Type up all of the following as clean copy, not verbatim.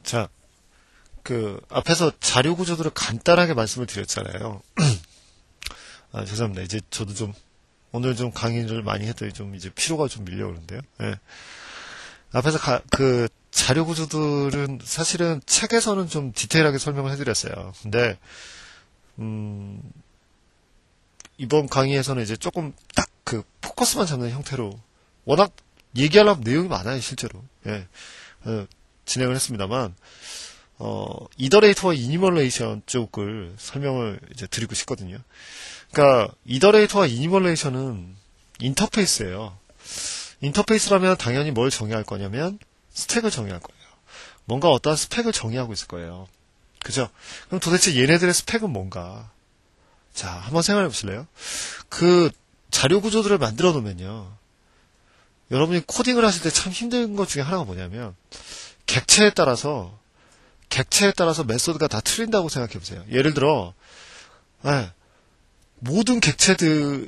자, 앞에서 자료 구조들을 간단하게 말씀을 드렸잖아요. 죄송합니다. 이제 저도 오늘 좀 강의를 많이 했더니 이제 피로가 좀 밀려오는데요. 예. 앞에서 자료 구조들은 사실은 책에서는 좀 디테일하게 설명을 해드렸어요. 근데, 이번 강의에서는 이제 조금 딱 포커스만 잡는 형태로 워낙 얘기하려면 내용이 많아요, 실제로. 예. 진행을 했습니다만, 이더레이터와 이니멀레이션 쪽을 설명을 이제 드리고 싶거든요. 그러니까, 이더레이터와 이니멀레이션은 인터페이스예요. 인터페이스라면 당연히 뭘 정의할 거냐면, 스택을 정의할 거예요. 뭔가 어떠한 스펙을 정의하고 있을 거예요. 그죠? 그럼 도대체 얘네들의 스펙은 뭔가? 자, 한번 생각해 보실래요? 자료 구조들을 만들어 놓으면요. 여러분이 코딩을 하실 때 참 힘든 것 중에 하나가 뭐냐면, 객체에 따라서 메소드가 다 틀린다고 생각해 보세요. 예를 들어, 모든 객체들이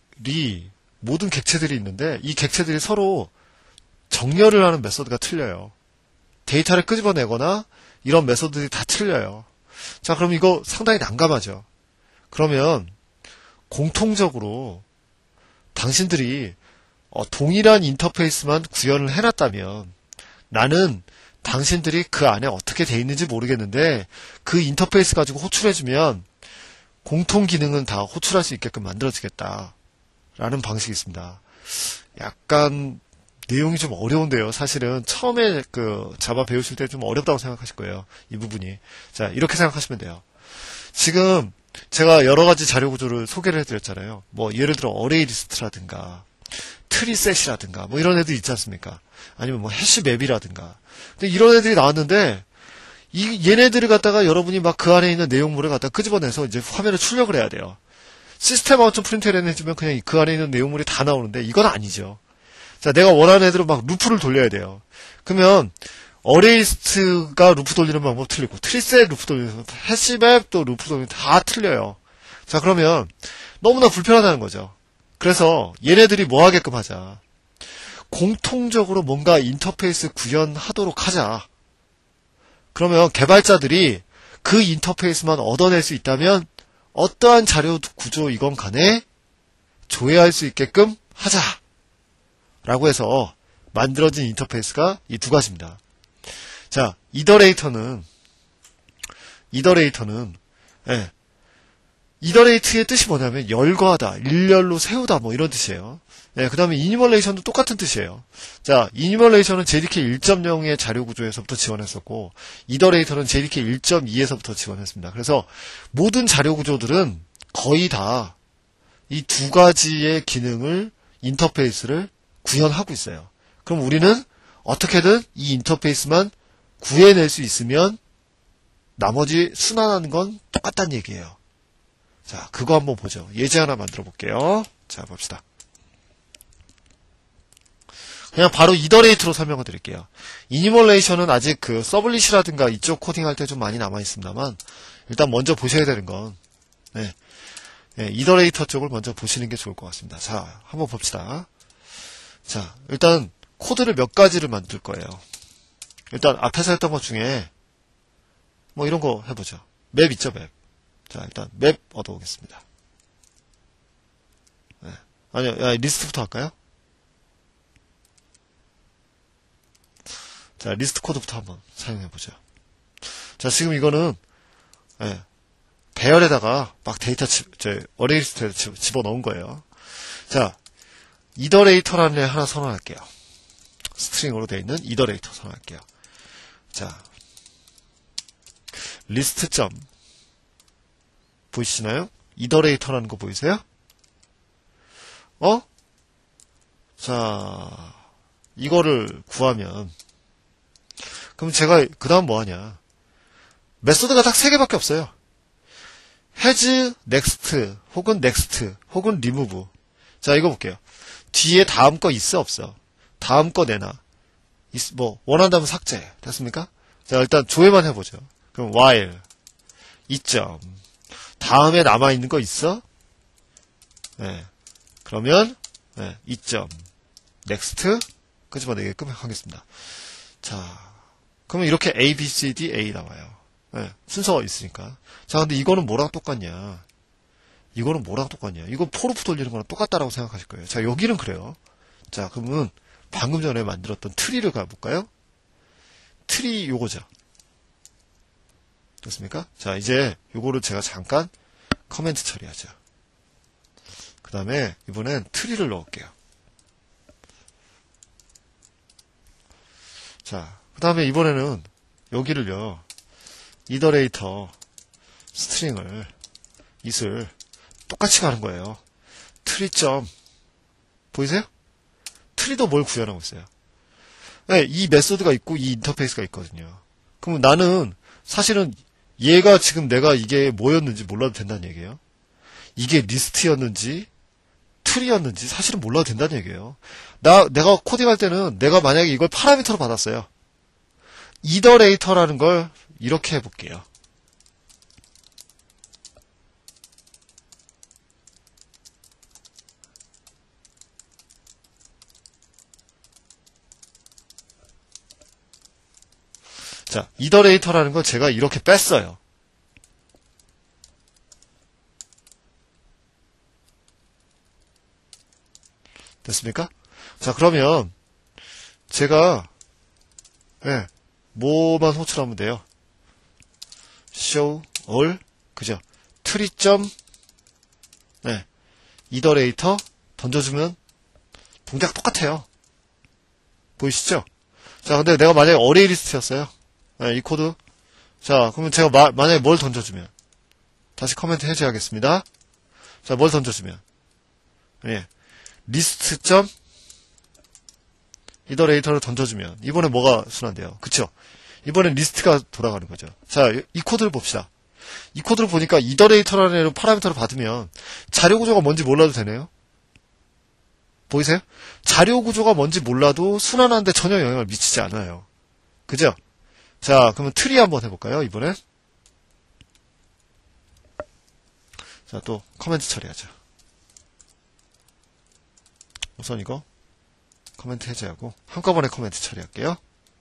있는데, 이 객체들이 서로 정렬을 하는 메소드가 틀려요. 데이터를 끄집어내거나, 이런 메소드들이 다 틀려요. 자, 그럼 이거 상당히 난감하죠. 그러면, 공통적으로, 당신들이 동일한 인터페이스만 구현을 해놨다면 나는 당신들이 그 안에 어떻게 돼 있는지 모르겠는데 그 인터페이스 가지고 호출해주면 공통 기능은 다 호출할 수 있게끔 만들어지겠다 라는 방식이 있습니다. 약간 내용이 좀 어려운데요. 사실은 처음에 자바 배우실 때 좀 어렵다고 생각하실 거예요. 이 부분이. 자, 이렇게 생각하시면 돼요. 지금 제가 여러 가지 자료 구조를 소개를 해드렸잖아요. 예를 들어 어레이 리스트라든가 트리셋이라든가 이런 애들 있지 않습니까? 아니면 해시맵이라든가. 근데 이런 애들이 나왔는데 얘네들을 갖다가 여러분이 그 안에 있는 내용물을 갖다가 끄집어내서 이제 화면에 출력을 해야 돼요. 시스템 아웃 프린트를 해주면 그냥 그 안에 있는 내용물이 다 나오는데 이건 아니죠. 자, 내가 원하는 애들은 루프를 돌려야 돼요. 그러면 어레이리스트가 루프 돌리는 방법 틀리고 트리셋 루프 돌리는 해시맵 또 루프 돌리는 다 틀려요. 자, 그러면 너무나 불편하다는 거죠. 그래서 얘네들이 뭐 하게끔 하자. 공통적으로 뭔가 인터페이스 구현하도록 하자. 그러면 개발자들이 그 인터페이스만 얻어낼 수 있다면 어떠한 자료 구조이건 간에 조회할 수 있게끔 하자. 라고 해서 만들어진 인터페이스가 이 두 가지입니다. 자, 이더레이터는 이더레이트의 뜻이 뭐냐면 열거하다, 일렬로 세우다 이런 뜻이에요. 그 다음에 이니멀레이션도 똑같은 뜻이에요. 자, 이니멀레이션은 JDK 1.0의 자료 구조에서부터 지원했었고 이더레이터는 JDK 1.2에서부터 지원했습니다. 그래서 모든 자료 구조들은 거의 다 이 두 가지의 기능을 인터페이스를 구현하고 있어요. 그럼 우리는 어떻게든 이 인터페이스만 구해낼 수 있으면 나머지 순환하는 건 똑같다는 얘기예요. 자, 그거 한번 보죠. 예제 하나 만들어 볼게요. 자, 봅시다. 그냥 바로 이더레이트로 설명을 드릴게요. 이니멀레이션은 아직 서블릿이라든가 이쪽 코딩할 때 좀 많이 남아 있습니다만 일단 먼저 보셔야 되는 건 이더레이터 쪽을 먼저 보시는 게 좋을 것 같습니다. 자, 한번 봅시다. 자, 일단 코드를 몇 가지를 만들 거예요. 일단 앞에서 했던 것 중에 이런 거 해보죠. 맵 있죠, 맵. 자, 일단 맵 얻어오겠습니다. 아니요, 리스트부터 할까요? 자, 리스트 코드부터 한번 사용해보죠. 자, 지금 이거는 배열에다가 데이터 어레이 리스트에 집어넣은 거예요. 자, 이더레이터라는 애 하나 선언할게요. 스트링으로 되어 있는 이더레이터 선언할게요. 자, 리스트 점 보이시나요? 이더레이터라는 거 보이세요? 자, 이거를 구하면 그럼 제가 그 다음 뭐 하냐? 메소드가 딱 3개밖에 없어요. has, next, 혹은 next, 혹은 remove. 자, 이거 볼게요. 뒤에 다음 거 있어 없어? 다음 거 내놔. 원한다면 삭제. 됐습니까? 자, 일단 조회만 해보죠. 그럼 while 이점 다음에 남아있는 거 있어? 그러면 이점 next 끄집어내게끔 하겠습니다. 자, 그러면 이렇게 A, B, C, D, A 나와요. 네, 순서가 있으니까. 자, 근데 이거는 뭐랑 똑같냐? 이거는 뭐랑 똑같냐? 이거 포루프 돌리는 거랑 똑같다라고 생각하실 거예요. 자, 여기는 그래요. 자, 그러면 방금 전에 만들었던 트리를 가볼까요? 트리 요거죠. 됐습니까? 자, 이제 요거를 제가 잠깐 커멘트 처리하죠. 그 다음에 이번엔 트리를 넣을게요. 자, 그 다음에 이번에는 여기를요, 이더레이터 스트링을, it을 똑같이 가는 거예요. 트리점, 보이세요? 트리도 뭘 구현하고 있어요. 네, 이 메소드가 있고 이 인터페이스가 있거든요. 그럼 나는 사실은 얘가 지금 내가 이게 뭐였는지 몰라도 된다는 얘기예요. 이게 리스트였는지 트리였는지 사실은 몰라도 된다는 얘기예요. 내가 코딩할 때는 내가 만약에 이걸 파라미터로 받았어요. 이더레이터라는 걸 이렇게 해볼게요. 자, 이더레이터라는 걸 제가 이렇게 뺐어요. 됐습니까? 자, 그러면 제가 뭐만 호출하면 돼요? show all, 그죠? 트리점 이더레이터 던져주면 동작 똑같아요. 보이시죠? 자, 근데 내가 만약에 어레이 리스트였어요. 이 코드. 자, 그러면 제가 만약에 뭘 던져주면, 다시 커멘트 해제하겠습니다. 자, 뭘 던져주면, 리스트.점 이더레이터를 던져주면, 이번에 뭐가 순환돼요? 그쵸? 이번엔 리스트가 돌아가는 거죠. 자, 이 코드를 봅시다. 이 코드를 보니까 이더레이터라는 애를 파라미터를 받으면 자료 구조가 뭔지 몰라도 되네요. 보이세요? 자료 구조가 뭔지 몰라도 순환하는데 전혀 영향을 미치지 않아요. 그죠? 자, 그러면 트리 한번 해볼까요, 이번엔? 자, 또 커멘트 처리하죠. 우선 이거 커멘트 해제하고 한꺼번에 커멘트 처리할게요.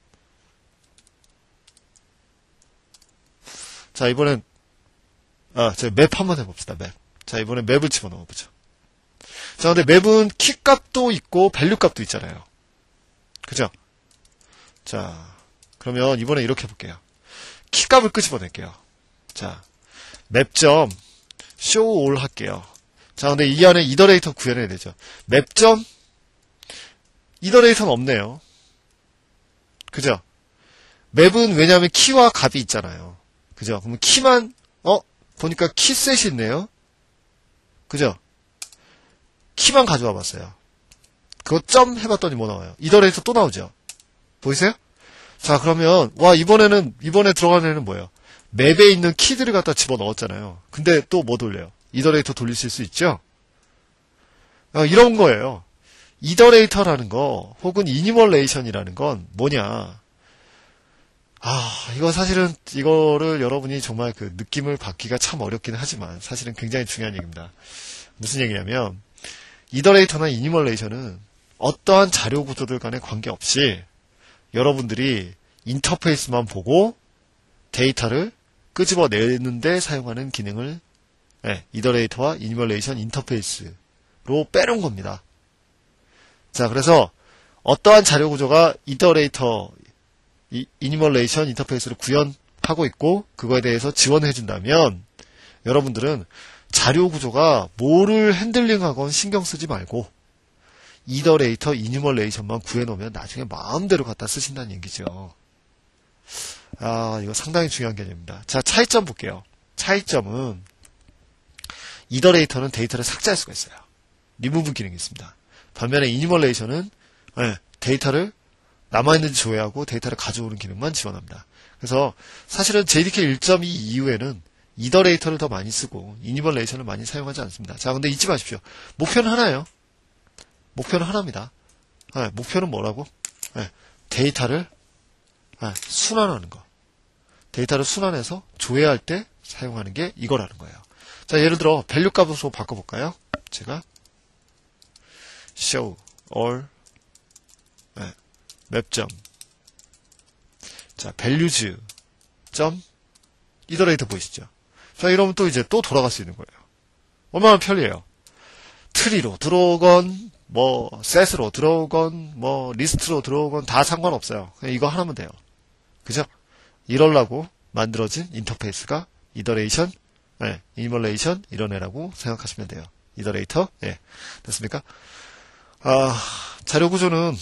자, 이번엔 제가 맵 한번 해봅시다. 맵. 자, 이번엔 맵을 집어넣어보죠. 자, 근데 맵은 키 값도 있고 밸류 값도 있잖아요. 그죠? 자, 그러면 이번에 이렇게 해볼게요. 키 값을 끄집어낼게요. 자, 맵점 show all 할게요. 자, 근데 이 안에 이더레이터 구현해야 되죠. 맵점 이더레이터는 없네요. 그죠? 맵은 왜냐하면 키와 값이 있잖아요. 그죠? 그러면 키만 보니까 키셋이 있네요. 그죠? 키만 가져와 봤어요. 그거 점 해봤더니 뭐 나와요? 이더레이터 또 나오죠? 보이세요? 자, 그러면 이번에 들어가는 애는 뭐예요? 맵에 있는 키들을 갖다 집어넣었잖아요. 근데 또 뭐 돌려요? 이더레이터 돌리실 수 있죠? 이런 거예요. 이더레이터라는 거 혹은 이니멀레이션이라는 건 뭐냐? 이거 사실은 이거를 여러분이 정말 그 느낌을 받기가 참 어렵긴 하지만 사실은 굉장히 중요한 얘기입니다. 무슨 얘기냐면 이더레이터나 이니멀레이션은 어떠한 자료 구조들 간에 관계없이 여러분들이 인터페이스만 보고 데이터를 끄집어내는데 사용하는 기능을 이더레이터와 이니멀레이션 인터페이스로 빼놓은 겁니다. 자, 그래서 어떠한 자료 구조가 이더레이터 이니멀레이션 인터페이스를 구현하고 있고 그거에 대해서 지원해 준다면 여러분들은 자료 구조가 뭐를 핸들링하건 신경 쓰지 말고 이더레이터 이니멀레이션만 구해놓으면 나중에 마음대로 갖다 쓰신다는 얘기죠. 이거 상당히 중요한 개념입니다. 자, 차이점 볼게요. 차이점은 이더레이터는 데이터를 삭제할 수가 있어요. 리무브 기능이 있습니다. 반면에 이니멀레이션은 데이터를 남아있는지 조회하고 데이터를 가져오는 기능만 지원합니다. 그래서 사실은 JDK 1.2 이후에는 이더레이터를 더 많이 쓰고 이니멀레이션을 많이 사용하지 않습니다. 자, 근데 잊지 마십시오. 목표는 하나예요. 목표는 하나입니다. 목표는 뭐라고? 데이터를 순환하는 거. 데이터를 순환해서 조회할 때 사용하는 게 이거라는 거예요. 자, 예를 들어 밸류 값으로 바꿔볼까요? 제가 show all 맵점 자, values 점 이더레이터 보이시죠? 자, 이러면 또 이제 또 돌아갈 수 있는 거예요. 얼마나 편리해요. 트리로 들어오건, 뭐, 셋으로 들어오건, 뭐, 리스트로 들어오건 다 상관없어요. 그냥 이거 하나면 돼요. 그죠? 이럴라고 만들어진 인터페이스가 이더레이션, 네, 이멀레이션, 이런 애라고 생각하시면 돼요. 이더레이터, 예. 됐습니까? 자료 구조는,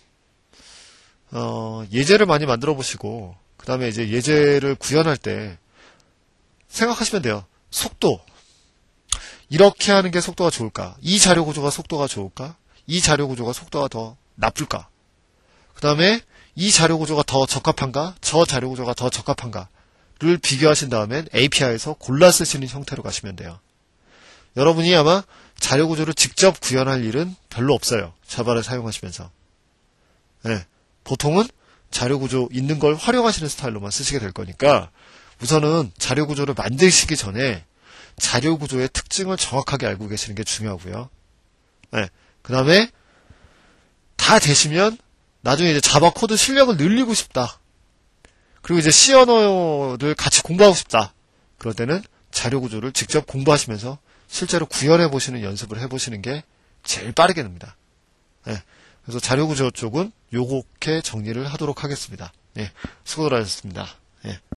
예제를 많이 만들어 보시고, 그 다음에 이제 예제를 구현할 때 생각하시면 돼요. 속도. 이렇게 하는 게 속도가 좋을까? 이 자료 구조가 속도가 좋을까? 이 자료 구조가 속도가 더 나쁠까? 그 다음에 이 자료 구조가 더 적합한가? 저 자료 구조가 더 적합한가?를 비교하신 다음엔 API에서 골라 쓰시는 형태로 가시면 돼요. 여러분이 아마 자료 구조를 직접 구현할 일은 별로 없어요. 자바를 사용하시면서. 네, 보통은 자료 구조 있는 걸 활용하시는 스타일로만 쓰시게 될 거니까 우선은 자료 구조를 만드시기 전에 자료 구조의 특징을 정확하게 알고 계시는 게 중요하고요. 네, 그 다음에 다 되시면 나중에 이제 자바 코드 실력을 늘리고 싶다. 그리고 이제 C 언어를 같이 공부하고 싶다. 그럴 때는 자료 구조를 직접 공부하시면서 실제로 구현해 보시는 연습을 해보시는 게 제일 빠르게 됩니다. 네, 그래서 자료 구조 쪽은 요렇게 정리를 하도록 하겠습니다. 예, 수고들 하셨습니다. 예.